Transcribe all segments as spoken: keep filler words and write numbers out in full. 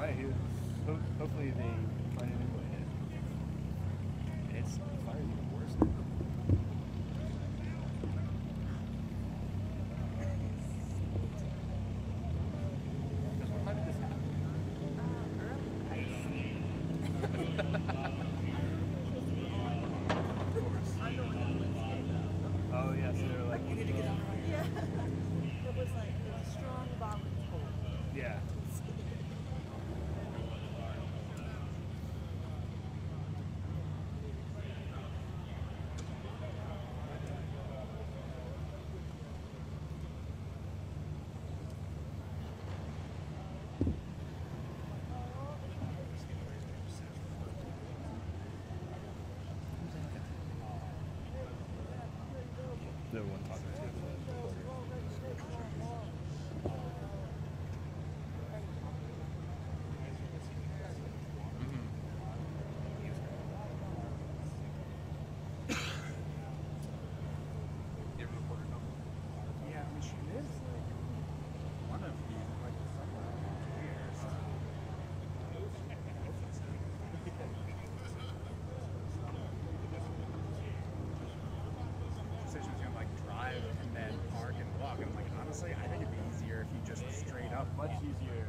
right. He, ho hopefully they find a new way. It's fire's even worse now. Because what time did this happen? Of course. Oh yeah, so they're like, you need to get out. Yeah. It was like a strong volley. Yeah. The one talking to the Yeah, I mean, she lives like one of the like somewhere years. She said she was gonna like drive and then park and walk. And I'm like, honestly, I think it'd be easier if you just straight up. much easier.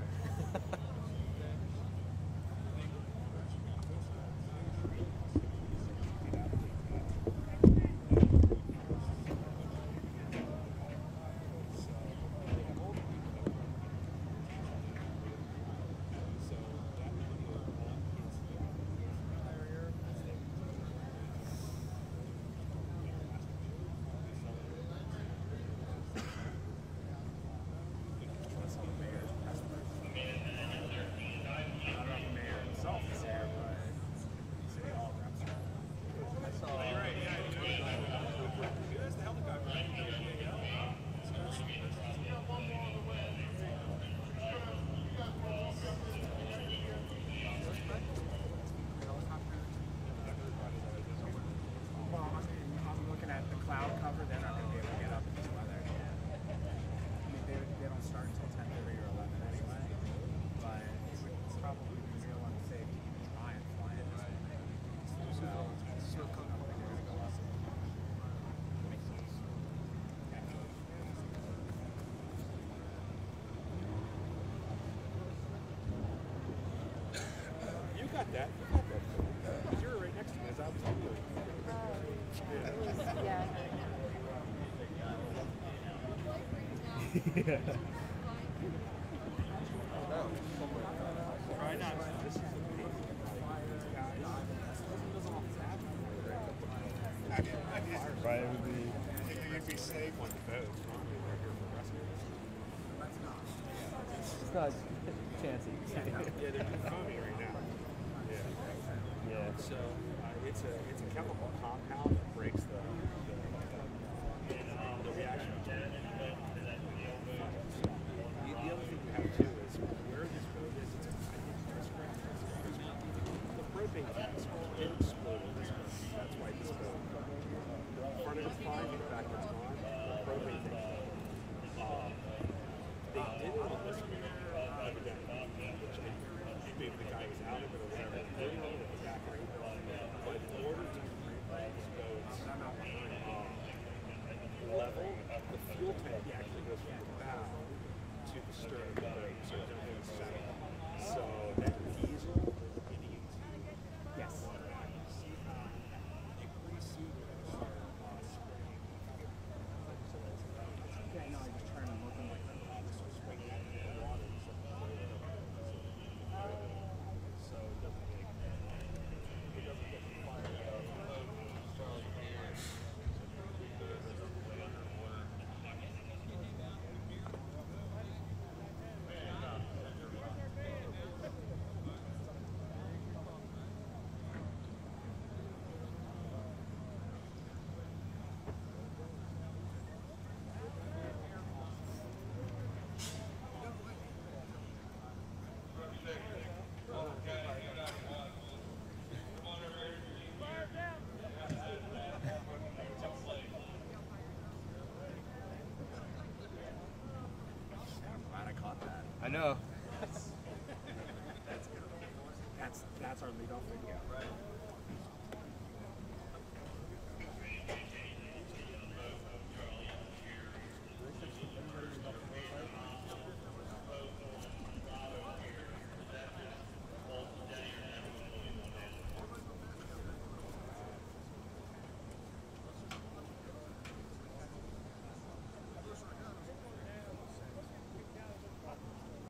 You got that. You got that. Because you were right next to me as I was on you. Yeah. Yeah. Try not to. This is Right, it would be. You'd be safe on the boat. It's not chancy. Yeah, they're foamy right now. Yeah. Yeah. So uh, it's a it's a chemical compound that breaks the the, the reaction. The, the other thing you have too is where this boat is. It's a, the propane tank it exploded. That's why this boat. The front of it's fine, the back of it's gone. The propane tank. Um, they did it on this one, evidently, which maybe the guy was out of it or whatever. They didn't know it was back right. But in order to replace these boats um, level, the fuel tank actually goes from the bow to the stern of the boat, so it doesn't settle. So that diesel, it needs. Yes. You reseat it. Yeah, no, I just turned and looked and like, this was swinging out in the water. So it doesn't take, it doesn't get fired out. that's that's our leadoff video.